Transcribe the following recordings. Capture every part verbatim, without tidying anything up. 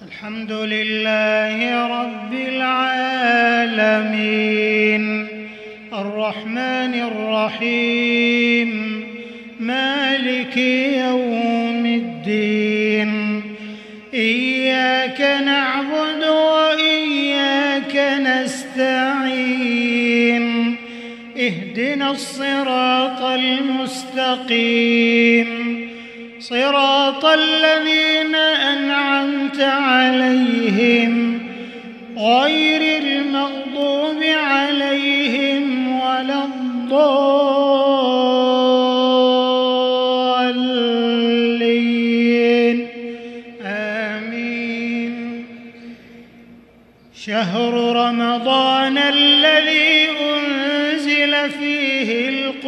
الحمد لله رب العالمين الرحمن الرحيم مالك يوم الدين إياك نعبد وإياك نستعين اهدنا الصراط المستقيم صراط الذين أنعمت عليهم غير المغضوب عليهم ولا الضالين آمين. شهر رمضان الذي أنزل فيه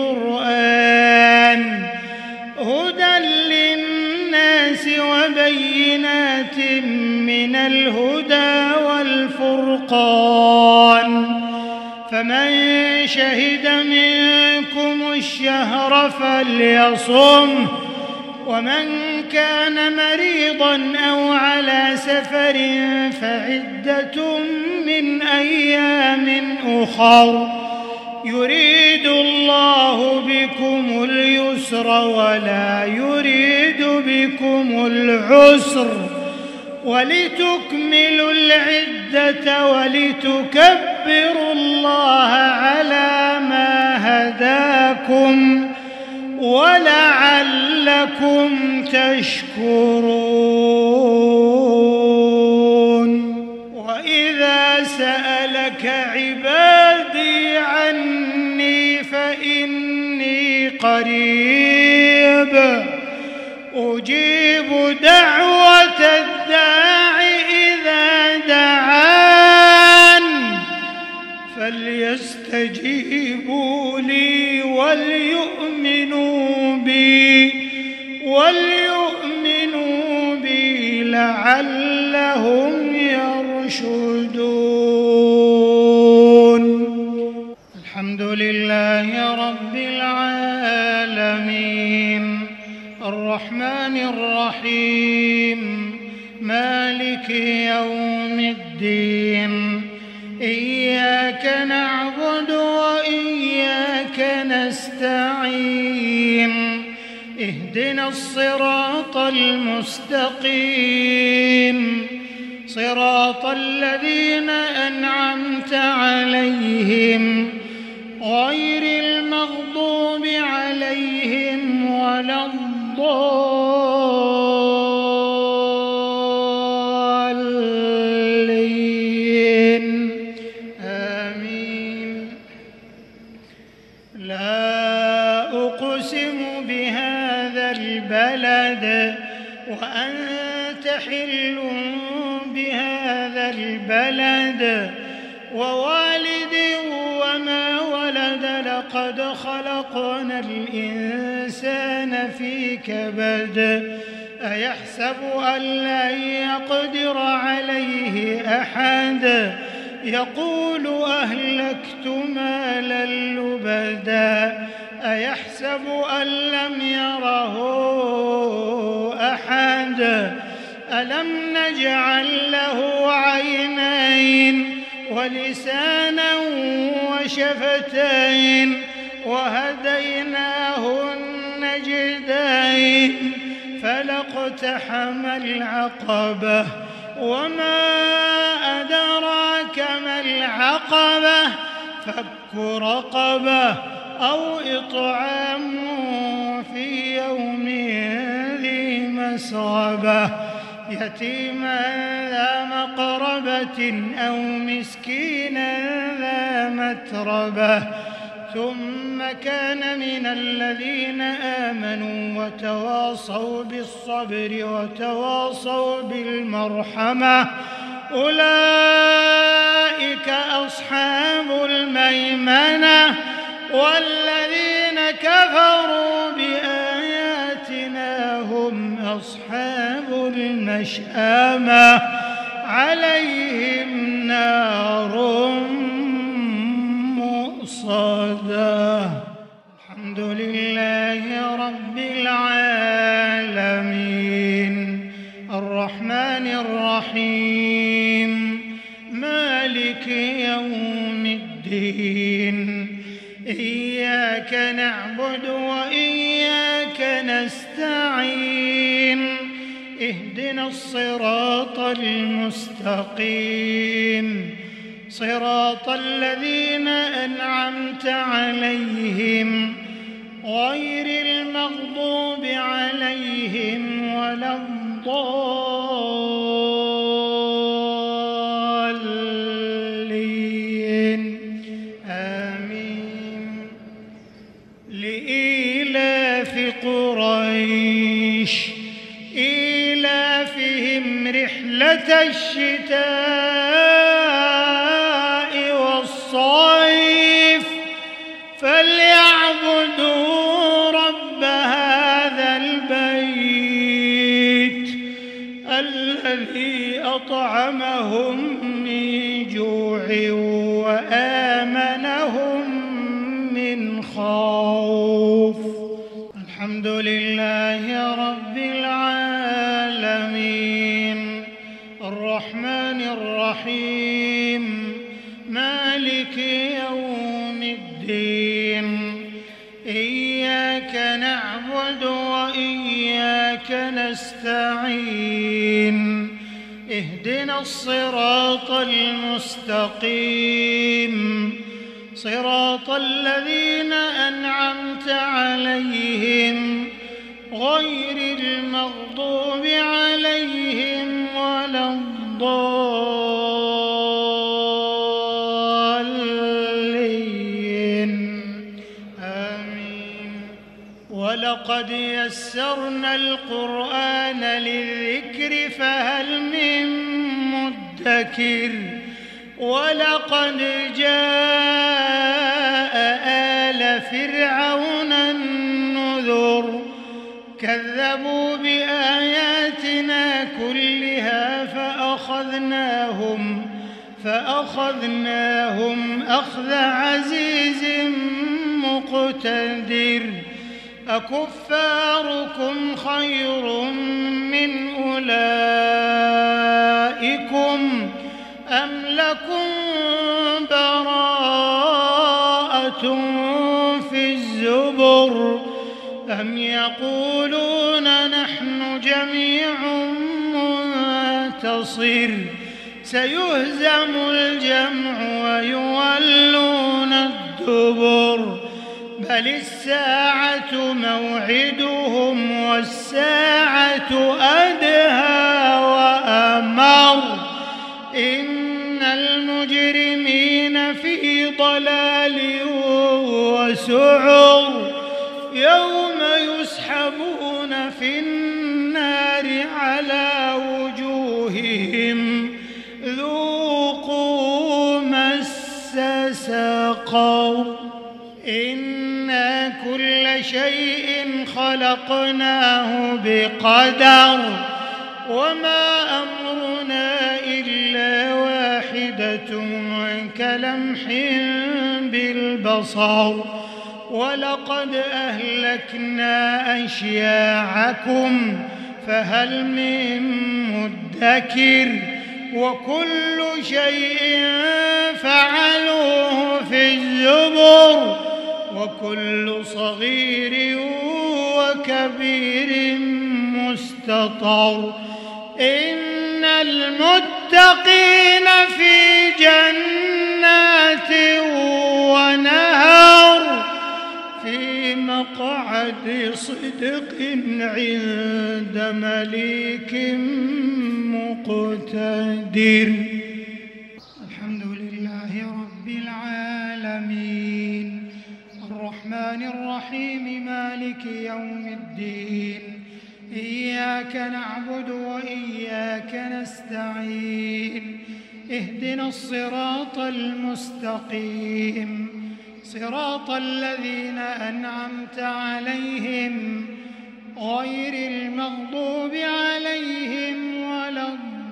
القرآن هدى للناس وبينات من الهدى والفرقان فمن شهد منكم الشهر فليصمه ومن كان مريضا أو على سفر فعدة من أيام أخر يريد الله بكم اليسر ولا يريد بكم العسر ولتكملوا العدة ولتكبروا الله على ما هداكم ولعلكم تشكرون. وإذا سألك عبادي عني فإني قريب أجيب دعوة الداع إذا دعان فليستجيبوا لي وليؤمنوا بي وليؤمنوا بي لعلهم يرشدون. الحمد لله رب العالمين الرحمن الرحيم مالك يوم الدين إياك نعبد وإياك نستعين اهدنا الصراط المستقيم صراط الذين أنعمت عليهم غير المغضوب عليهم ولا الضالين آمين. لا أقسم بهذا البلد وأنت حل بهذا البلد ووالد وما ولد لقد خلقنا الإنسان في كبد أيحسب أن لن يقدر عليه أحد يقول أهلكت مالا لبدا أيحسب أن لم يره أحد ألم نجعل له عينين ولسانا وشفتين وهديناه النجدين فلاقتحم العقبة وما أدراك ما العقبة فك رقبة أو إطعام في يوم ذي مسغبة يتيما ذا مقربة أو مسكينا ذا متربة ثم كان من الذين آمنوا وتواصوا بالصبر وتواصوا بالمرحمة أولئك أصحاب الميمنة والذين كفروا بآياتنا هم أصحاب المشأمة عليهم نار مؤصدة. الحمد لله رب العالمين الرحمن الرحمن الرحيم مالك يوم الدين إياك نعبد وإياك نستعين اهدنا الصراط المستقيم صراط الذين أنعمت عليهم غير المغضوب عليهم ولا الضالين آمين. لإيلاف قريش إيلافهم رحلة الشتاء والصيف فليعبدوا رب هذا البيت الذي أطعمهم من جوع وآمنهم من خوف. الحمد لله رب العالمين الرحمن الرحيم مالك يوم الدين إياك نعبد وإياك نستعين اهدنا الصراط المستقيم صراط الذين أنعمت عليهم غير المغضوب عليهم ولا الضالين آمين. ولقد يسرنا القرآن للذكر فهل من مدكر ولقد جاء آل فرعون النذر كذبوا بآياتنا كلها فأخذناهم فأخذناهم أخذ عزيز مقتدر. أكفاركم خير من أولئكم أم لكم براءة في الزبر أم يقولون نحن جميع منتصر سيهزم الجمع ويولون الدبر بل الساعة موعدهم والساعة أدهى وأمر إن المجرمين في ضلال وسعر يوم يسحبون في النار على وجوههم ذوقوا مس سقر إنا كل شيء خلقناه بقدر وما أمرنا إلا واحدة كلمح بالبصر ولقد أهلكنا أشياعكم فهل من مدكر وكل شيء فعلوه في الزبر وكل صغير وكبير مستطر إن المتقين في جنات ونهر في مقعد صدق عند مليك مقتدر. الحمد لله رب العالمين الرحمن الرحيم مالك يوم الدين إياك نعبد وإياك نستعين اهدنا الصراط المستقيم صراط الذين أنعمت عليهم غير المغضوب عليهم ولا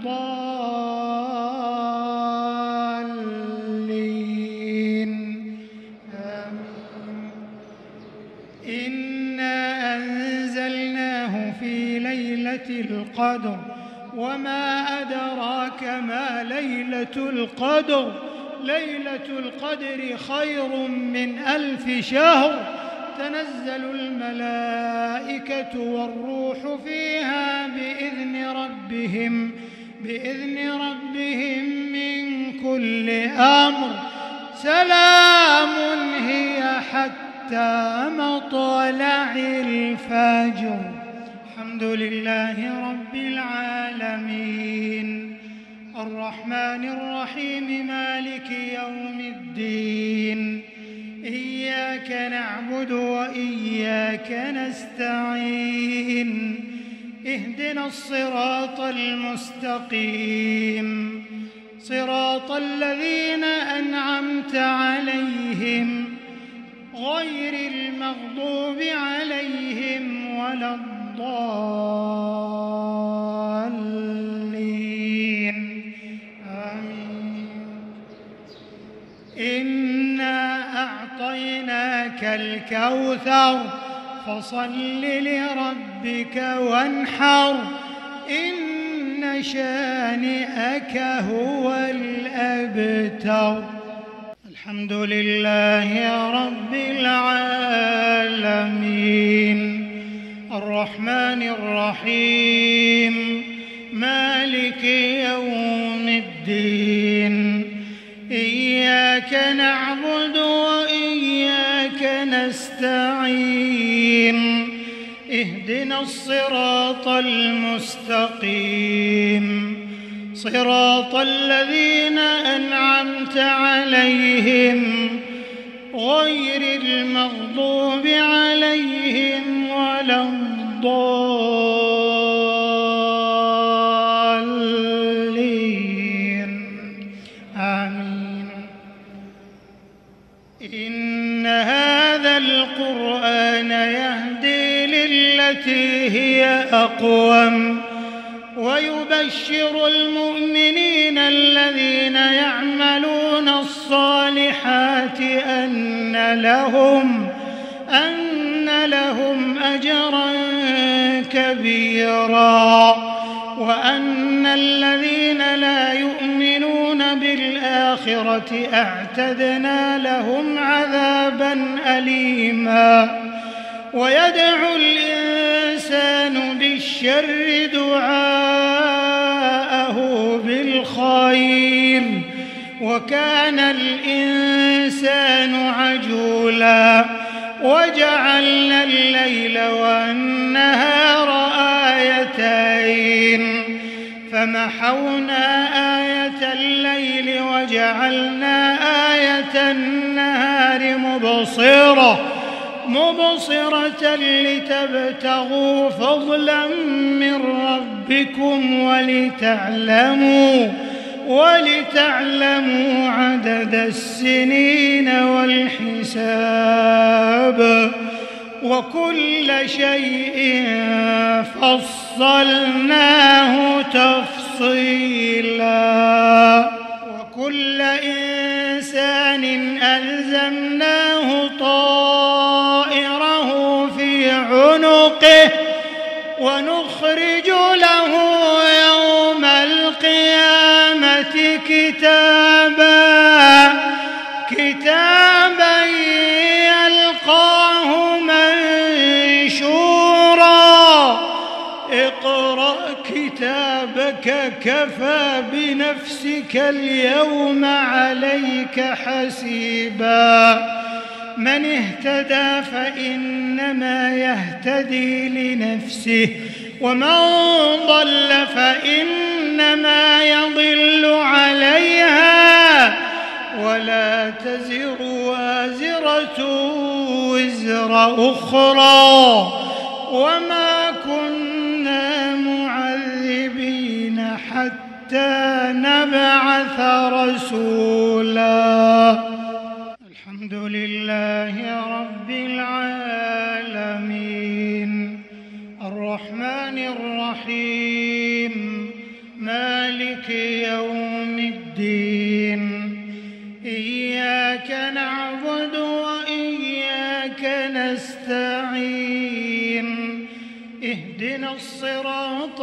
الضالين آمين. إنا أنزلناه في ليلة القدر وما أدراك ما ليلة القدر ليلة القدر خير من ألف شهر تنزل الملائكة والروح فيها بإذن ربهم بإذن ربهم من كل أمر سلام هي حتى مطلع الفجر. الحمد لله رب العالمين الرحمن الرحيم مالك يوم الدين إياك نعبد وإياك نستعين اهدنا الصراط المستقيم صراط الذين أنعمت عليهم غير المغضوب عليهم ولا الضالين آمين. إنا أعطيناك الكوثر فصل لربك وانحر إن شانئك هو الأبتر. الحمد لله رب العالمين الرحمن الرحيم مالك يوم الدين إياك نعبد وإياك نستعين اهدنا الصراط المستقيم صراط الذين أنعمت عليهم غير المغضوب عليهم ولا الضالين آمين. إن هذا القرآن يهدي للتي هي أقوم ويبشر المؤمنين الذين يعملون الصالحات أن لهم أن لهم أجرا كبيرا وأن الذين لا يؤمنون بالآخرة أعتدنا لهم عذابا أليما. ويدعو الإنسان بالشر دعاءه بالخير وكان الإنسان عجولا. وجعلنا الليل والنهار آيتين فمحونا آية الليل وجعلنا آية النهار مبصرة مبصرة لتبتغوا فضلا من ربكم ولتعلموا ولتعلموا عدد السنين والحساب وكل شيء فصلناه تفصيلا. وكل إنسان ألزمناه طائره في عنقه ونخرج له يوم القيامة كتابا كتابا يلقاه منشورا. اقرأ كتابك كفى بنفسك اليوم عليك حسيبا. من اهتدى فإنما يهتدي لنفسه ومن ضل فإنما يضل عليها ولا تزر وازرة وزر أخرى وما كنا معذبين حتى نبعث رسولا. الحمد لله رب العالمين الرحمن الرحيم مالك يوم الدين إياك نعبد وإياك نستعين اهدنا اهدنا الصراط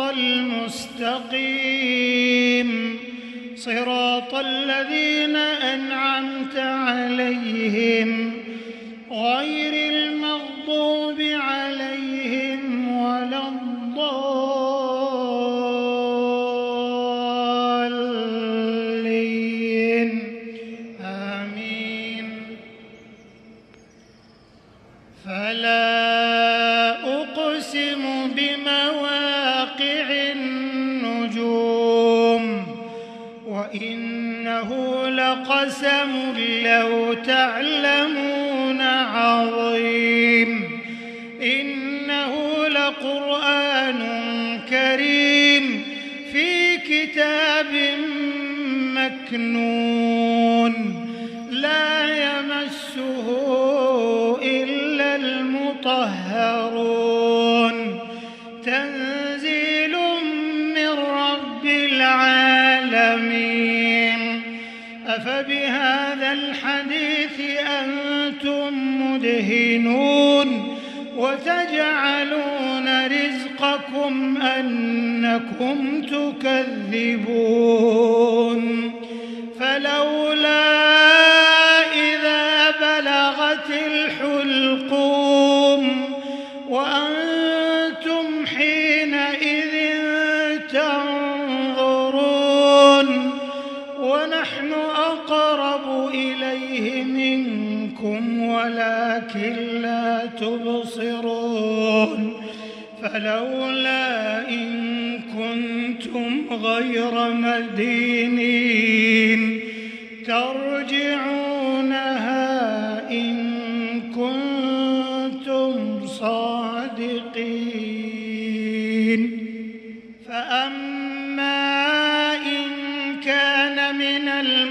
المستقيم صراط الذين أنعمت عليهم غير المغضوب عليهم ولا الضالين آمين. فلا أقسم بمواقع النجوم وإنه لقسم لو تعلمون عظيم. إنه لقرآن كريم في كتاب مكنون لا يمسه إلا المطهرون تنزيل من رب العالمين. أفبهذا الحديث أنتم مدهنون وتجعلون رزقكم أنكم تكذبون. فلولا إذا بلغت الحلقوم وأنتم حينئذ تنظرون ونحن أقرب إليه منكم ولكن لا تبصرون. فلولا إن كنتم غير مدينين ترجعونها إن كنتم صادقين. فأما إن كان من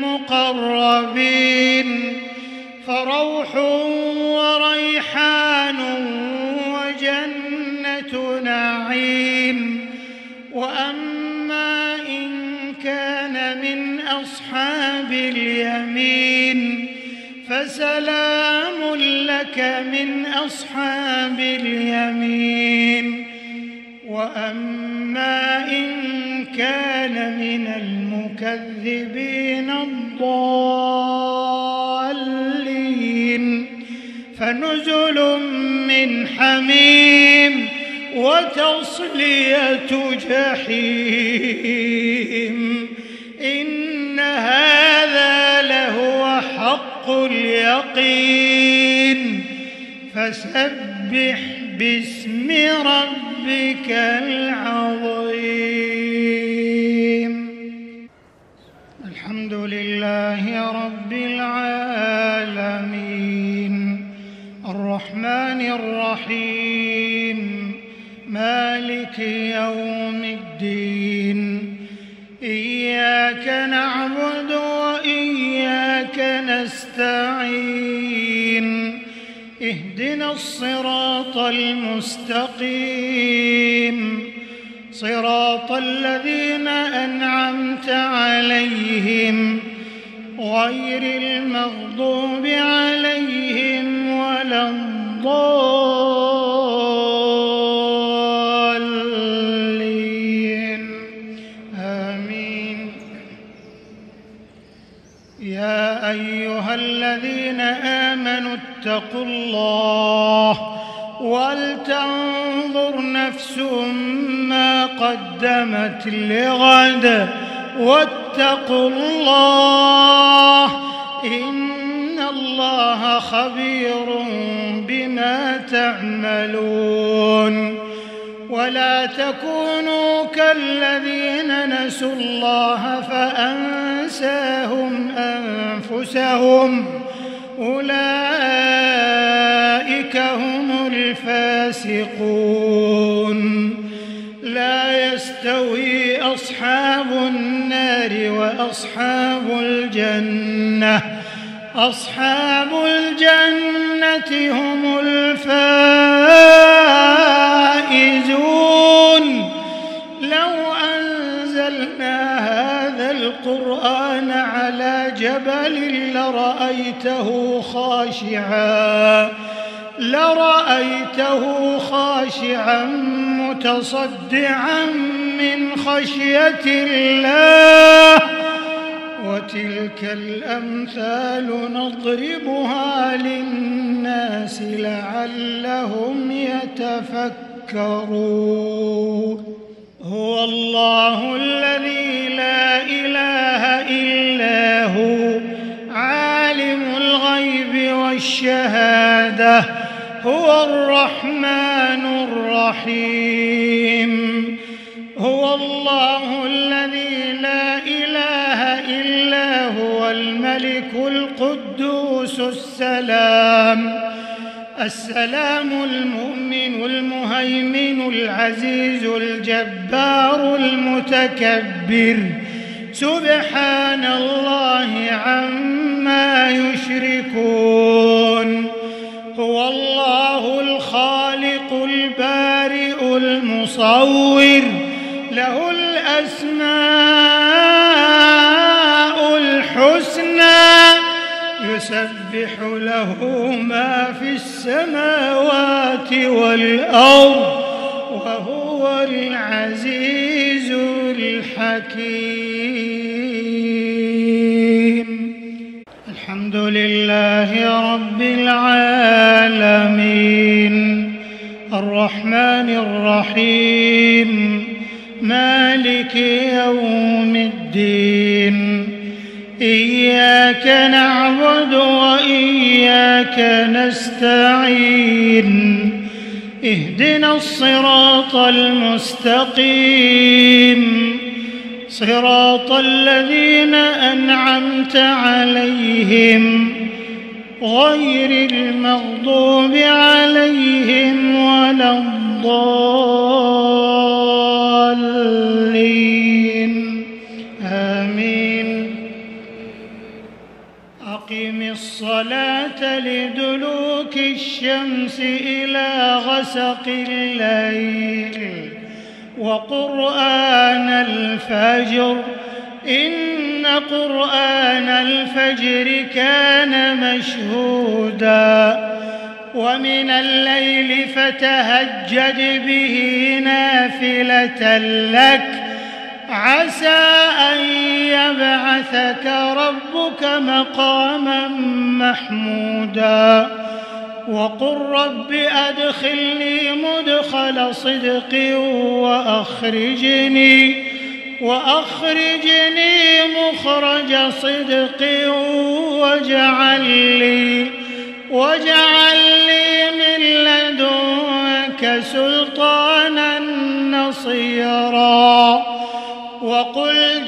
المقربين فروح وريحان وجنة نعيم. وأما إن كان من أصحاب اليمين فسلام لك من أصحاب اليمين. وأما إن كان من المكذبين الضالين فنزل من حميم وتصلية جحيم. إن هذا لهو حق اليقين. فسبح باسم ربك العظيم. الحمد لله رب العالمين الرحمن الرحيم مالك يوم الدين. إياك نعبد وإياك نستعين. اهدنا الصراط المستقيم صراط الذين أنعمت عليهم غير المغضوب عليهم ولا الضالين آمين. يا أيها الذين آمنوا اتقوا الله ولتنظر نفس ما قدمت لغد واتقوا الله إن الله خبير بما تعملون. ولا تكونوا كالذين نسوا الله فأنساهم أنفسهم أولئك هم الفاسقون. لا يستوي أصحاب النار وأصحاب الجنة أصحاب الجنة هم الفائزون. لو أنزلنا هذا القرآن على جبل لرأيته خاشعا لرأيته خاشعا متصدعا من خشية الله وتلك الأمثال نضربها للناس لعلهم يتفكرون هو الله الذي لا إله إلا هو عالم الغيب والشهادة هو الرحمن الرحيم هو الله الذي لا إله إلا هو الملك القدوس السلام السلام المؤمن المهيمن العزيز الجبار المتكبر سبحان الله عما يشركون هو الله الخالق البارئ المصور له الأسماء الحسنى يسبح له ما في السماوات والأرض وهو العزيز الحكيم الحمد لله رب العالمين الرحمن الرحيم مالك يوم الدين إياك نعبد وإياك نستعين اهدنا الصراط المستقيم صراط الذين أنعمت عليهم غير المغضوب عليهم ولا الضالين آمين أقم الصلاة لدلوك الشمس إلى غسق الليل وقرآن الفجر إن قرآن الفجر كان مشهودا ومن الليل فتهجد به نافلة لك عسى أن يبعثك ربك مقاما محمودا وقل رب أدخلني مدخل صدق وأخرجني وأخرجني مخرج صدق واجعل لي واجعل لي من لدنك سلطانا نصيرا وقل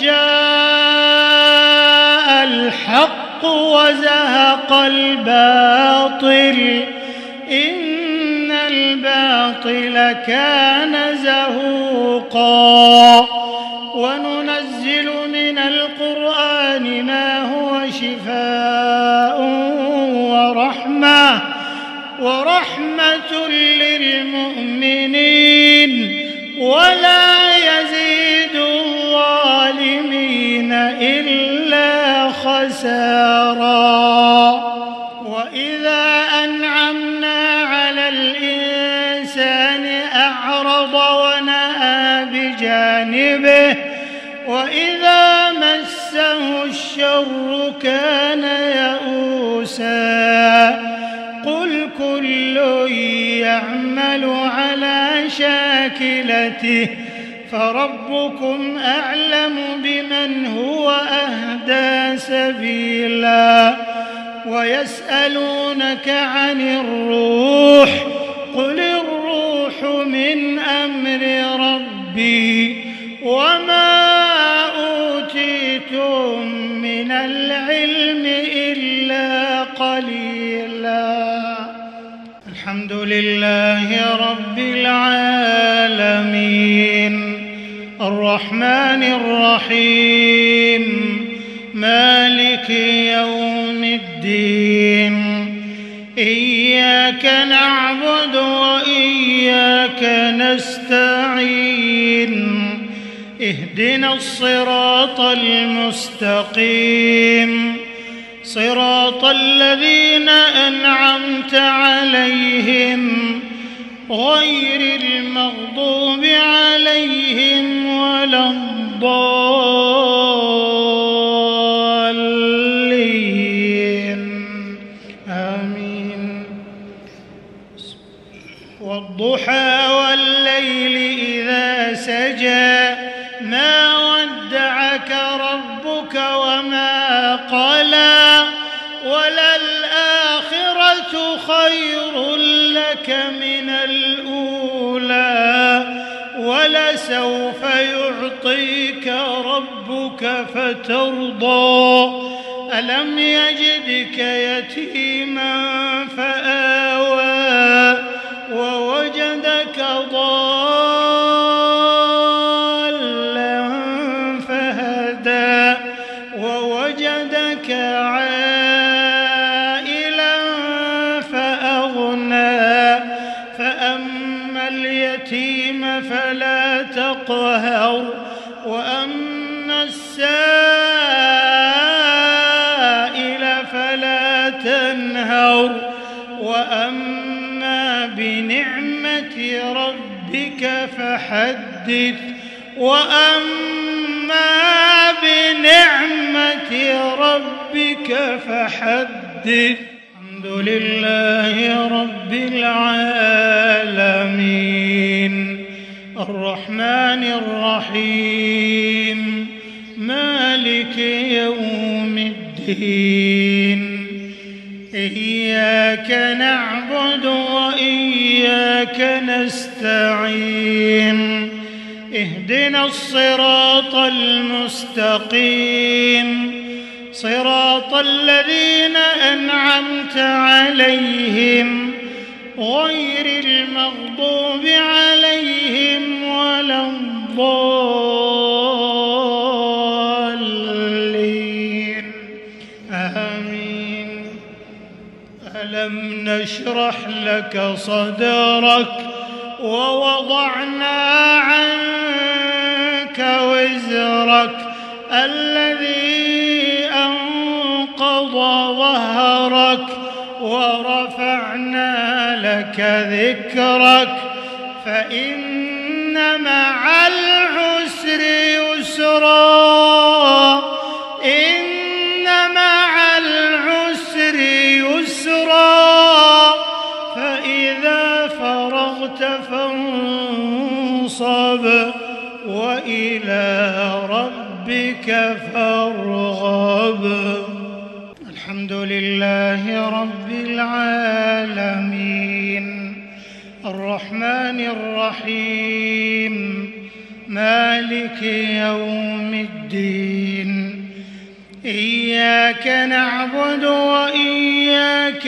جاء الحق وزهق الباطل إن الباطل كان زهوقا وننزل من القرآن ما هو شفاء ورحمة ورحمة للمؤمنين ولا يزيد الظالمين إلا خسارا وإذا أنعمنا على الإنسان أعرض ونأى بجانبه وإذا مسه الشر كان يئوسا قل كل يعمل على شاكلته فربكم أعلم بمن هو أهدى سبيلا ويسألونك عن الروح قل الروح من أمر ربي وما أوتيتم من العلم إلا قليلا الحمد لله رب العالمين الرحمن الرحيم مالك يوم الدين إياك نعبد وإياك نستعين اهدنا الصراط المستقيم صراط الذين أنعمت عليهم غير المغضوب عليهم ولا الضالين آمين. والضحى والليل إذا سجى ما ودعك ربك وما قلى وللآخرة خير لك من الأولى ولسوف يعطيك ربك فترضى ألم يجدك يتيما فآوى ووجدك ضالا فهدى ووجدك عائلا فأغنى فأما اليتيم فلا تقهر وأما السائل فلا تنهر وأما بنعمة ربك فحدث وأما بنعمة ربك فحدث. الحمد لله رب العالمين الرحمن الرحيم مالك يوم الدين إياك نعبد وإياك نستعين اهدنا الصراط المستقيم صراط الذين أنعمت عليهم غير المغضوب عليهم ولا الضالين آمين. ألم نشرح لك صدرك ووضعنا عنك وزرك الذي أنقض ظهرك ورفعنا لك ذكرك فإن مع العسر يسرا إن مع العسر يسرا فإذا فرغت فانصب وإلى ربك فارغب. الحمد لله رب العالمين الرحمن الرحيم مالك يوم الدين إياك نعبد وإياك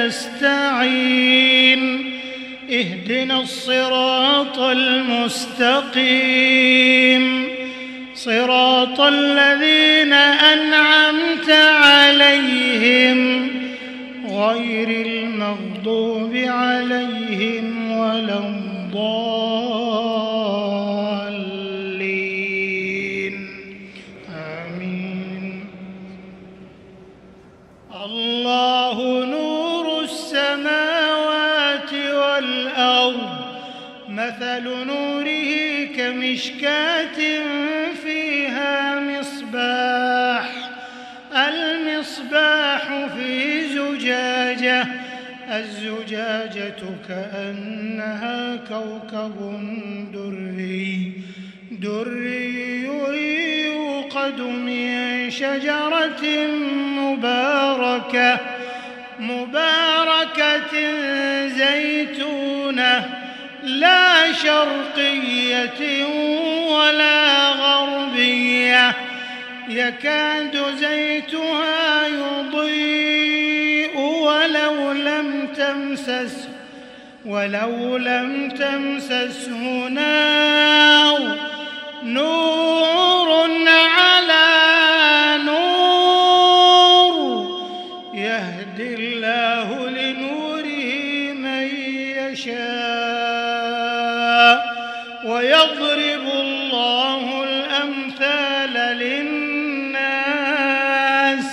نستعين اهدنا الصراط المستقيم صراط الذين أنعمت عليهم غير المغضوب عليهم ولا الضالين آمين. الله نور السماوات والأرض مثل نوره كمشكاة فيها مصباح المصباح في زجاجة الزجاجة كأنها كوكب دري دري يوقد من شجرة مباركة مباركة زيتونة لا شرقية ولا غربية يكاد زيتها يضيء ولو لم تمسسه ولو لم تمسسه نار نور على نور يهدي الله لنوره من يشاء ويضرب الله الأمثال للناس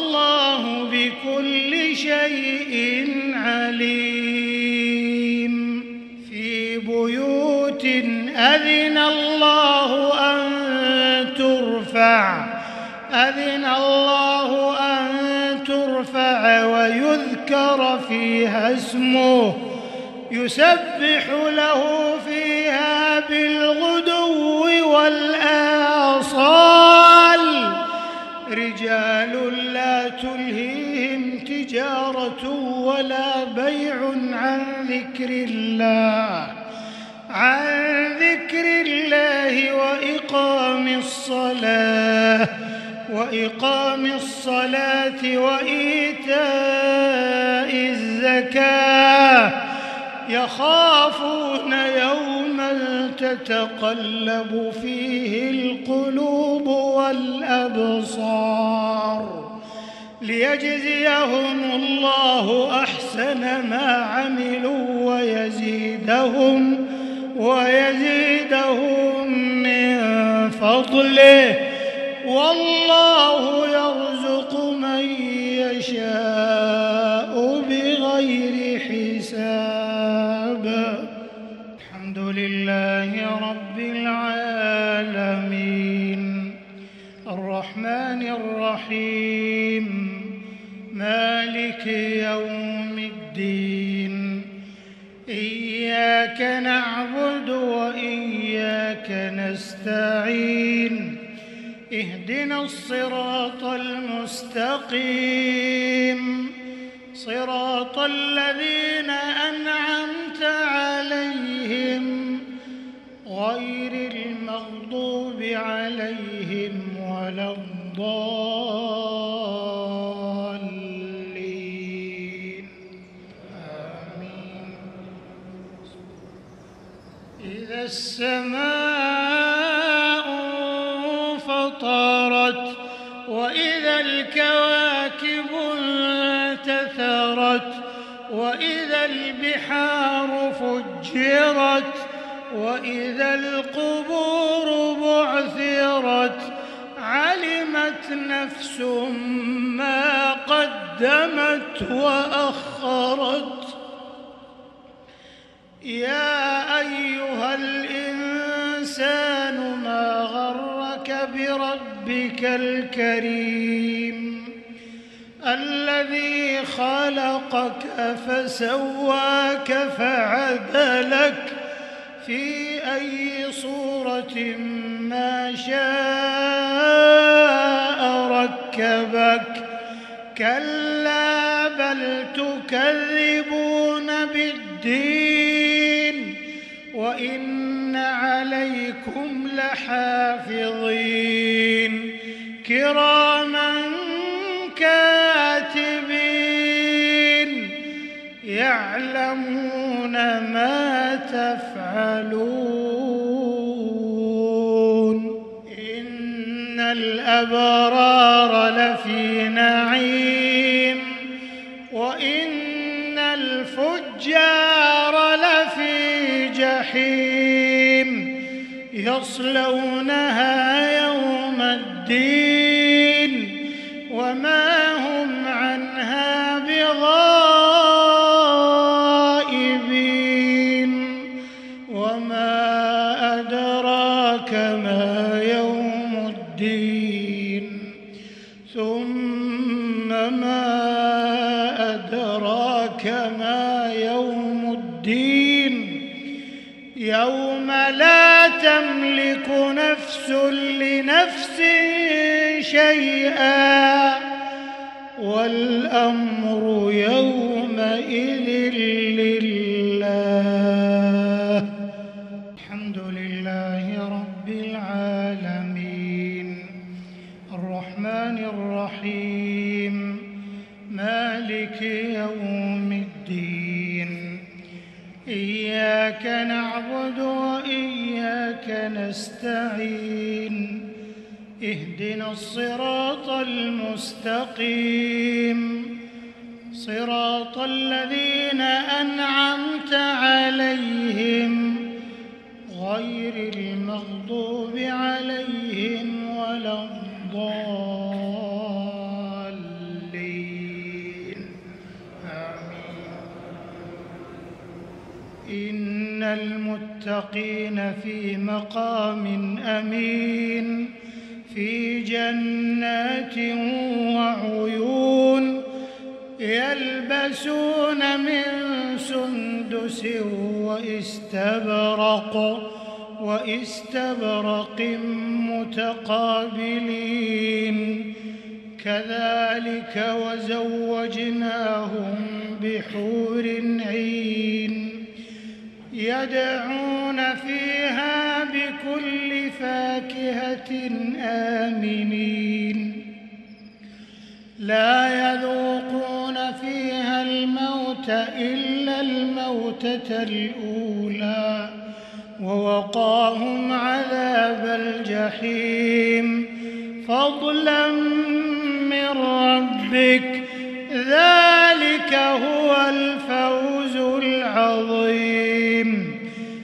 والله بكل شيء عليم. أذن الله أن ترفع ويذكر فيها اسمه يسبح له فيها بالغدو والآصال رجال لا تلهيهم تجارة ولا بيع عن ذكر الله عن ذكر الله وإقام الصلاة وإقام الصلاة وإيتاء الزكاة يخافون يوما تتقلب فيه القلوب والأبصار ليجزيهم الله أحسن ما عملوا ويزيدهم ويزيدهم من فضله والله يرزق من يشاء بغير حساب. الحمد لله رب العالمين الرحمن الرحيم مالك يوم الدين إياك نعبد وإياك نستعين اهدنا الصراط المستقيم صراط الذين أنعمت عليهم غير المغضوب عليهم ولا الضالين آمين. إذا السماء انفطرت وإذا الكواكب انتثرت وإذا البحار فجرت وإذا القبور بعثرت علمت نفس ما قدمت وأخرت. يا أيها الإنسان ما غرك بربك الكريم الذي خلقك فسواك فعدلك في أي صورة ما شاء ركبك كلا بل تكذبون بالدين وإن عليكم لحافظين كراما كاتبين يعلمون ما تفعلون. إن الأبرار لفي نعيم وإن الفجار لفي جحيم يصلونها يوم الدين وما هم عنها بغائبين. وما أدراك ما يوم الدين ثم ما أدراك ما يوم الدين يوم لا تملك نفس لنفس شيئا والأمر يومئذ لله. الحمد لله رب العالمين الرحمن الرحيم مالك يوم الدين إياك نعبد وإياك نستعين اهدنا الصراط المستقيم صراط الذين أنعمت عليهم غير المغضوب عليهم ولا الضالين آمين. إن المتقين في مقام أمين في جنات وعيون يلبسون من سندس وإستبرق وإستبرق متقابلين كذلك وزوجناهم بحور عين يدعون فيها بكل فاكهة آمنين لا يذوقون فيها الموت إلا الموتة الأولى ووقاهم عذاب الجحيم فضلا من ربك ذلك هو الفوز العظيم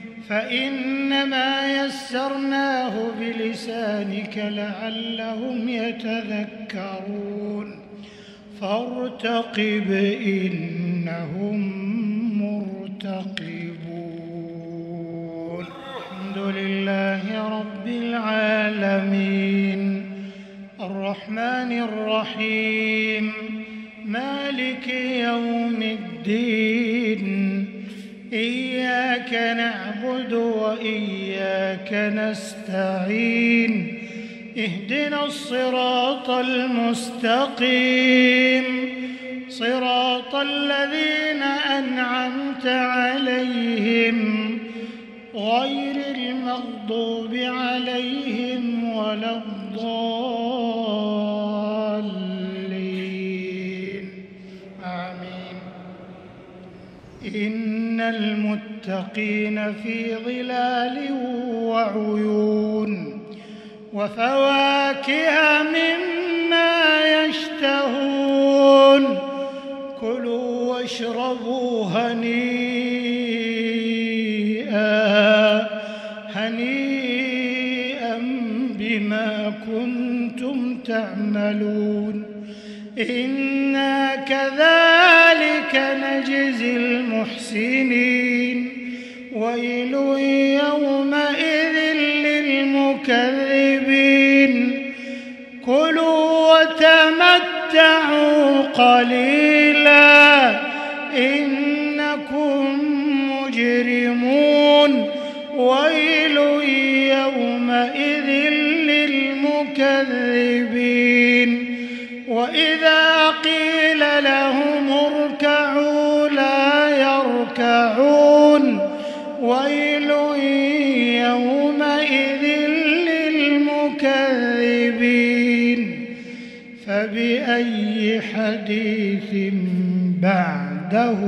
فإنما يسرناه بلسانك لعلهم يتذكرون فارتقب إنهم مرتقبون الحمد لله رب العالمين الرحمن الرحيم مالك يوم الدين إياك نعبد وإياك نستعين اهدنا الصراط المستقيم صراط الذين أنعمت عليهم غير المغضوب عليهم ولا الضالين آمين إن المتقين في ظلال وعيون وفواكه مما يشتهون كلوا واشربوا هنيئا هنيئا بما كنتم تعملون إنا كذلك نجزي المحسنين ويل يومئذ للمكذبين كلوا وتمتعوا قليلا إنكم مجرمون ويل يومئذ للمكذبين وإذا قيل لهم اركعوا لا يركعون ويل يومئذ للمكذبين فبأي حديث بعده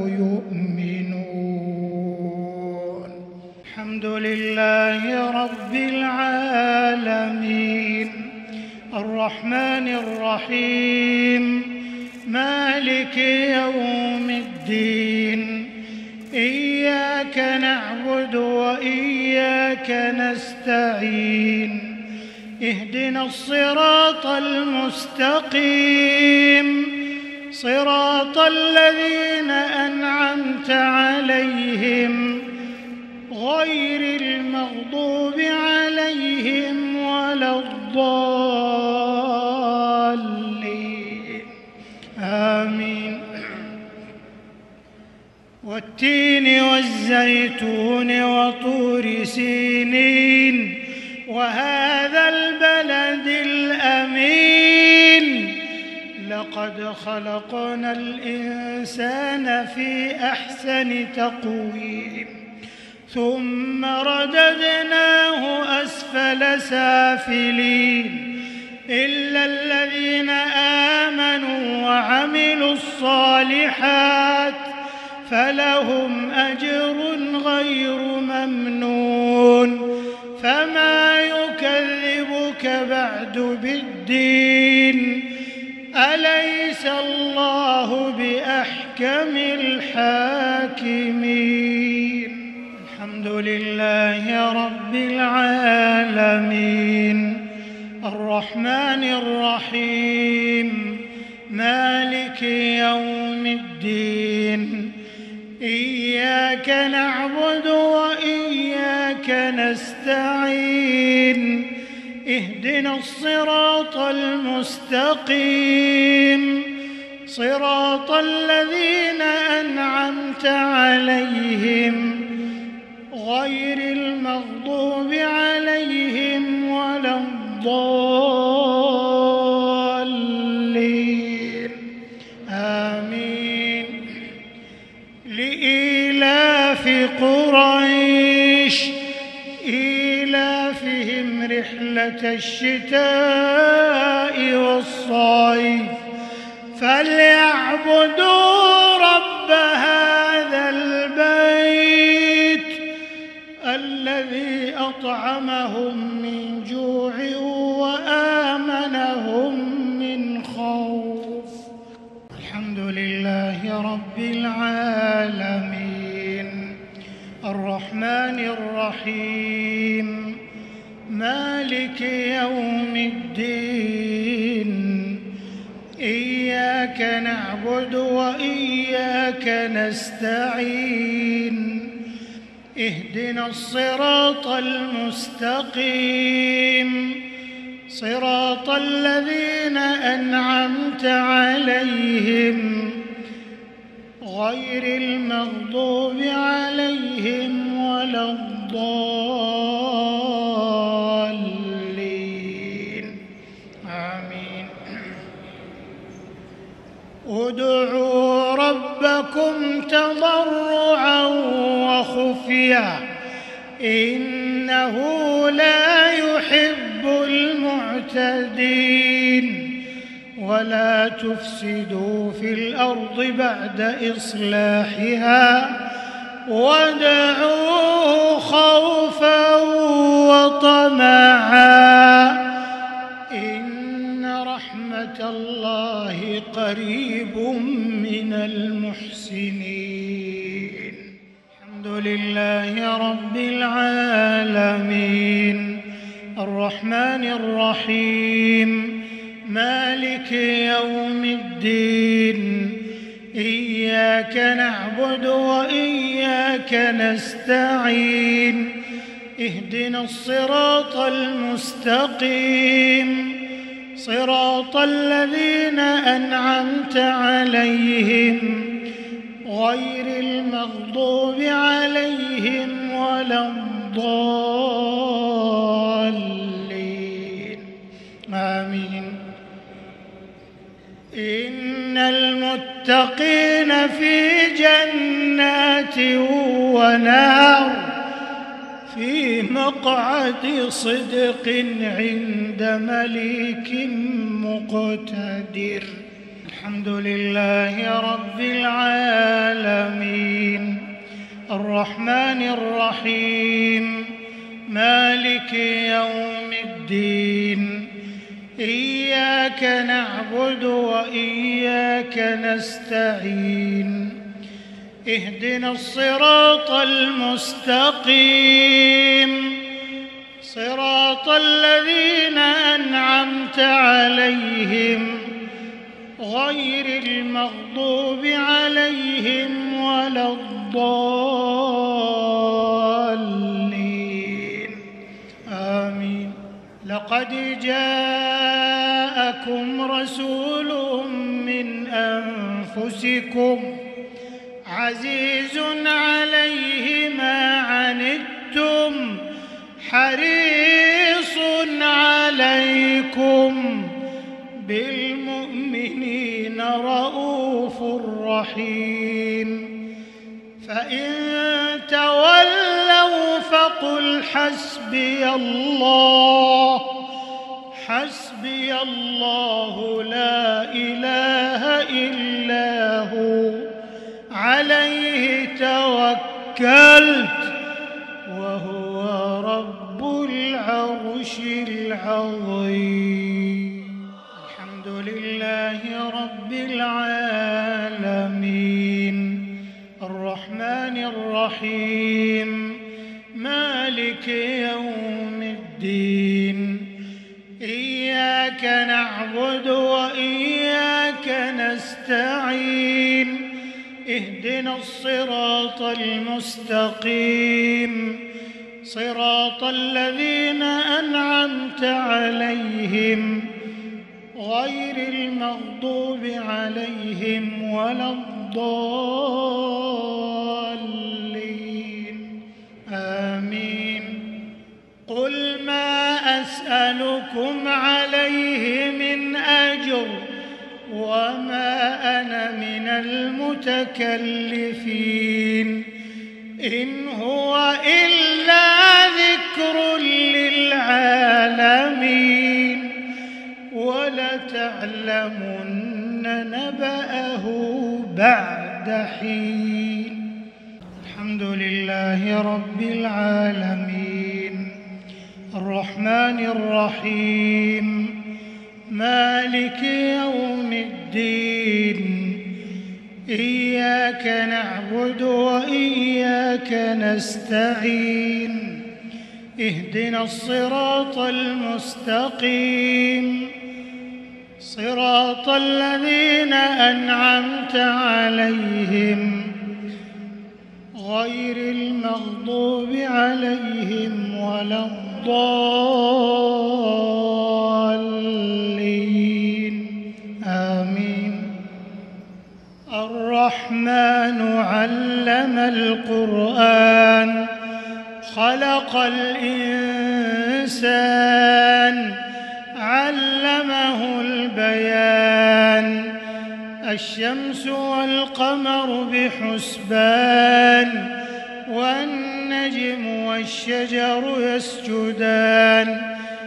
يؤمنون الحمد لله رب العالمين الرحمن الرحيم مالك يوم الدين إياك نعبد وإياك نستعين اهدنا الصراط المستقيم صراط الذين أنعمت عليهم غير المغضوب عليهم ولا الضالين آمين والتين والزيتون وطور سينين وهذا البلد الأمين لقد خلقنا الإنسان في أحسن تقويم ثم رددناه أسفل سافلين إلا الذين آمنوا وعملوا الصالحات فلهم أجر غير ممنون فما يكذبك بعد بالدين أليس الله بأحكم الحاكمين الحمد لله رب العالمين الرحمن الرحيم مالك يوم الدين إياك نعبد وإياك نستعين اهدنا الصراط المستقيم صراط الذين أنعمت عليهم غير المغضوب عليهم ولا الضالين آمين. لإيلاف قريش إيلافهم رحلة الشتاء والصيف فليعبدوا رب هذا البيت الذي أطعمهم من جوع وآمنهم من خوف. الحمد لله رب العالمين الرحمن الرحيم مالك يوم الدين إياك نعبد وإياك نستعين اهدنا الصراط المستقيم صراط الذين أنعمت عليهم غير المغضوب عليهم ولا الضالين آمين. ادعوا ربكم تضرعا وخفيا إنه لا يحب المعتدين ولا تفسدوا في الأرض بعد إصلاحها وادعوه خوفا وطمعا إن رحمة الله قريب من المحسنين. الحمد لله رب العالمين الرحمن الرحيم مالك يوم الدين إياك نعبد وإياك نستعين اهدنا الصراط المستقيم صراط الذين أنعمت عليهم غير المغضوب عليهم ولا الضالين آمين. إن المتقين في جنات ونهر في مقعد صدق عند مليك مقتدر. الحمد لله رب العالمين الرحمن الرحيم مالك يوم الدين إياك نعبد وإياك نستعين اهدنا الصراط المستقيم صراط الذين أنعمت عليهم غير المغضوب عليهم ولا الضالين آمين. لقد جاءكم رسول من أنفسكم عزيز عليه ما عنتم حريص عليكم بالمؤمنين رؤوف رحيم. فإن تولوا فقل حسبي الله حسبي الله لا إله إلا هو عليه توكلت وهو رب العرش العظيم. الحمد لله رب العالمين الرحمن الرحيم مالك يوم الدين إياك نعبد وإياك نستعين اهدنا الصراط المستقيم صراط الذين أنعمت عليهم غير المغضوب عليهم ولا الضالين آمين. قل ما أسألكم عليه من أجر وما أنا من المتكلفين إن هو إلا ذكر للعالمين ولتعلمن نبأه بعد حين. الحمد لله رب العالمين الرحمن الرحيم مالك يوم الدين إياك نعبد وإياك نستعين اهدنا الصراط المستقيم صراط الذين أنعمت عليهم غير المغضوب عليهم ولا الضالين آمين. الرحمن علم القرآن خلق الإنسان علمه البيان الشمس والقمر بحسبان والنجم والشجر يسجدان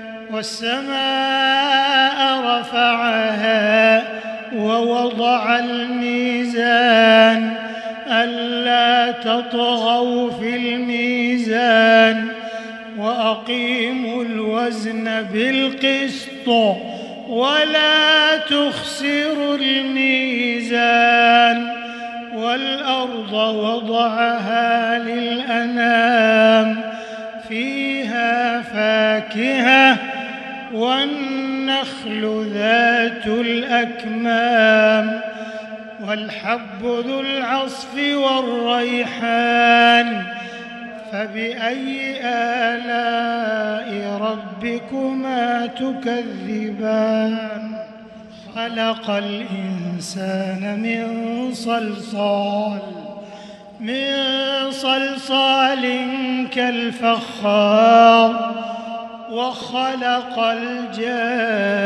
والسماء رفعها ووضع الميزان ألا تطغوا في الميزان وأقيموا الوزن بالقسط ولا تخسروا الميزان والأرض وضعها للأنام فيها فاكهة والنخل ذات الأكمام والحب ذو العصف والريحان فبأي آلاء ربكما تكذبان. خلق الإنسان من صلصال من صلصال كالفخار وخلق الجان